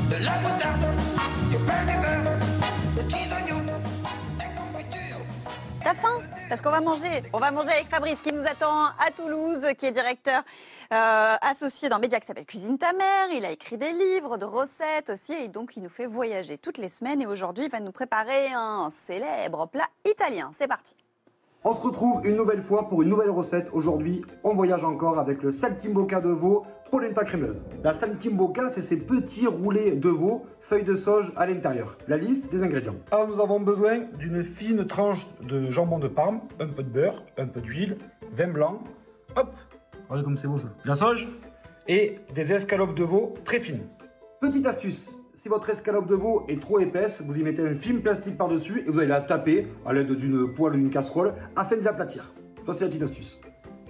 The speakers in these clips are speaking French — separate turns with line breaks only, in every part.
de la moutarde, du pain de beurre, de petits oignons, des confitures.
T'as faim? Parce qu'on va manger. On va manger avec Fabrice qui nous attend à Toulouse, qui est directeur associé d'un média qui s'appelle Cuisine ta mère. Il a écrit des livres de recettes aussi et donc il nous fait voyager toutes les semaines. Et aujourd'hui, il va nous préparer un célèbre plat italien. C'est parti.
On se retrouve une nouvelle fois pour une nouvelle recette. Aujourd'hui, on voyage encore avec le saltimbocca de veau, polenta crémeuse. La saltimbocca, c'est ces petits roulés de veau, feuilles de sauge à l'intérieur. La liste des ingrédients. Alors, nous avons besoin d'une fine tranche de jambon de Parme, un peu de beurre, un peu d'huile, vin blanc, hop, regardez comme c'est beau ça, la sauge, et des escalopes de veau très fines. Petite astuce. Si votre escalope de veau est trop épaisse, vous y mettez un film plastique par-dessus et vous allez la taper à l'aide d'une poêle ou d'une casserole afin de l'aplatir. Ça, c'est la petite astuce.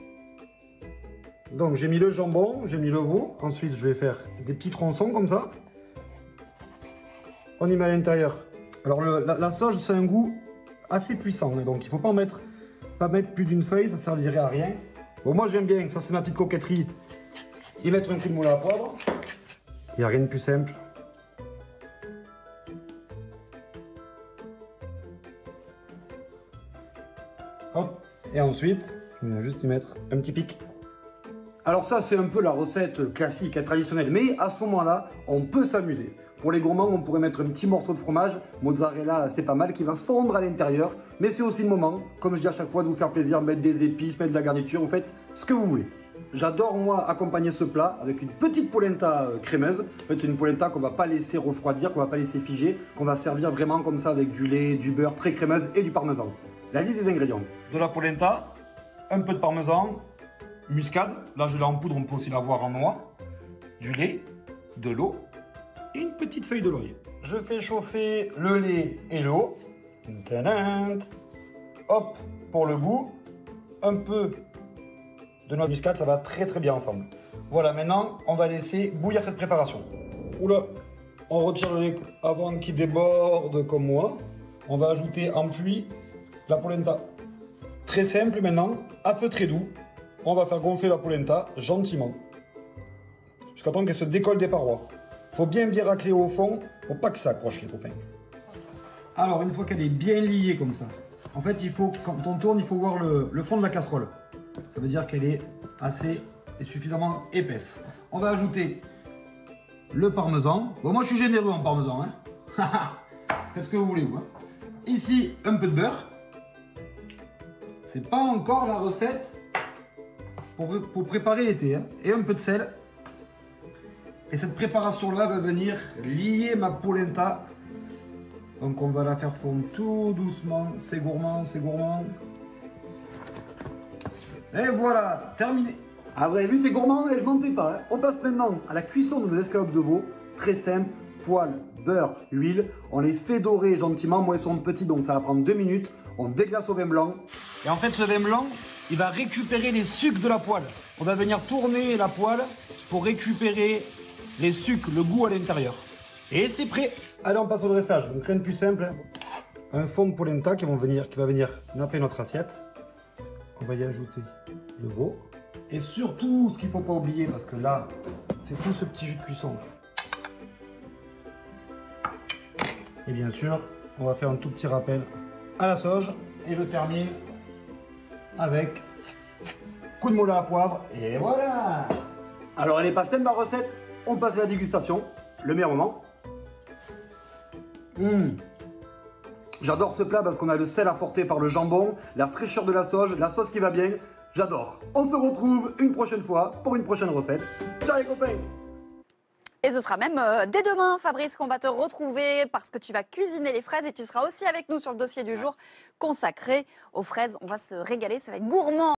Donc, j'ai mis le jambon, j'ai mis le veau. Ensuite, je vais faire des petits tronçons comme ça. On y met à l'intérieur. Alors, la sauge, c'est un goût assez puissant. Donc, il ne faut pas mettre plus d'une feuille, ça ne servirait à rien. Bon, moi, j'aime bien, ça c'est ma petite coquetterie, y mettre un coup de moule à poivre. Il n'y a rien de plus simple. Hop. Et ensuite, on va juste y mettre un petit pic. Alors ça, c'est un peu la recette classique et traditionnelle, mais à ce moment-là, on peut s'amuser. Pour les gourmands, on pourrait mettre un petit morceau de fromage, mozzarella, c'est pas mal, qui va fondre à l'intérieur, mais c'est aussi le moment, comme je dis à chaque fois, de vous faire plaisir, mettre des épices, mettre de la garniture, vous faites ce que vous voulez. J'adore, moi, accompagner ce plat avec une petite polenta crémeuse. En fait, c'est une polenta qu'on va pas laisser refroidir, qu'on va pas laisser figer, qu'on va servir vraiment comme ça avec du lait, du beurre très crémeuse et du parmesan. La liste des ingrédients. De la polenta, un peu de parmesan, muscade, là je l'ai en poudre, on peut aussi l'avoir en noix, du lait, de l'eau et une petite feuille de laurier. Je fais chauffer le lait et l'eau. Tadam. Hop, pour le goût, un peu de noix de muscade, ça va très très bien ensemble. Voilà, maintenant on va laisser bouillir cette préparation. Oula, on retire le lait avant qu'il déborde comme moi. On va ajouter en pluie la polenta. Très simple maintenant, à feu très doux. On va faire gonfler la polenta gentiment. Jusqu'à temps qu'elle se décolle des parois. Faut bien racler au fond pour pas que ça accroche les copains. Alors une fois qu'elle est bien liée comme ça, en fait il faut, quand on tourne, il faut voir le fond de la casserole. Ça veut dire qu'elle est assez et suffisamment épaisse. On va ajouter le parmesan. Bon, moi je suis généreux en parmesan. Hein. Faites ce que vous voulez vous. Hein. Ici un peu de beurre. C'est pas encore la recette pour préparer l'été. Hein. Et un peu de sel. Et cette préparation-là va venir lier ma polenta. Donc on va la faire fondre tout doucement. C'est gourmand, c'est gourmand. Et voilà, terminé. Ah, vous avez vu, c'est gourmand et je mentais pas. Hein. On passe maintenant à la cuisson de nos escalopes de veau. Très simple, poêle, beurre, huile. On les fait dorer gentiment. Moi, ils sont petits, donc ça va prendre 2 minutes. On déglace au vin blanc. Et en fait, ce vin blanc, il va récupérer les sucs de la poêle. On va venir tourner la poêle pour récupérer les sucs, le goût à l'intérieur. Et c'est prêt. Allez, on passe au dressage. Donc rien de plus simple. Un fond de polenta qui va venir napper notre assiette. On va y ajouter le veau. Et surtout, ce qu'il ne faut pas oublier, parce que là, c'est tout ce petit jus de cuisson. Et bien sûr, on va faire un tout petit rappel à la sauge. Et je termine avec coup de moule à poivre. Et voilà! Alors, elle est pas simple ma recette. On passe à la dégustation. Le meilleur moment. J'adore ce plat parce qu'on a le sel apporté par le jambon, la fraîcheur de la sauge, la sauce qui va bien. J'adore. On se retrouve une prochaine fois pour une prochaine recette. Ciao les copains!
Et ce sera même dès demain, Fabrice, qu'on va te retrouver parce que tu vas cuisiner les fraises et tu seras aussi avec nous sur le dossier du jour consacré aux fraises. On va se régaler, ça va être gourmand.